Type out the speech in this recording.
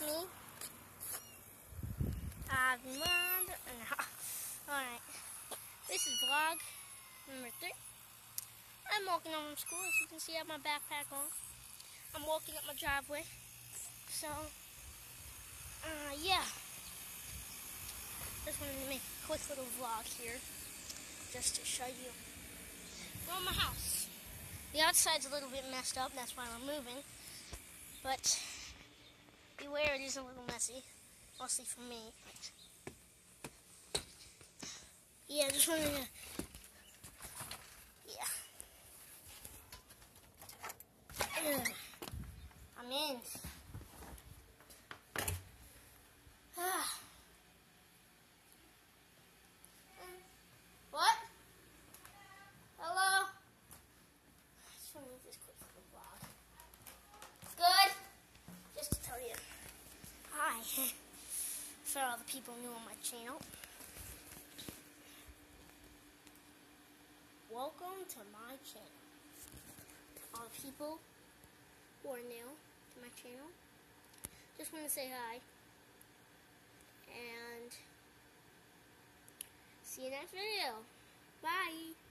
me. Alright. This is vlog number 3. I'm walking home from school. As you can see, I have my backpack on. I'm walking up my driveway. So, yeah. Just wanted to make a quick little vlog here. Just to show you. We're in my house. The outside's a little bit messed up. That's why we're moving. But beware, it is a little messy. Mostly for me. But yeah, just wanted to... Yeah. I'm in. What? Hello? I just want to make this quick little vlog. Good? Just to tell you. Hi. For all the people new on my channel. Welcome to my channel. All the people who are new to my channel. Just want to say hi. And see you next video. Bye.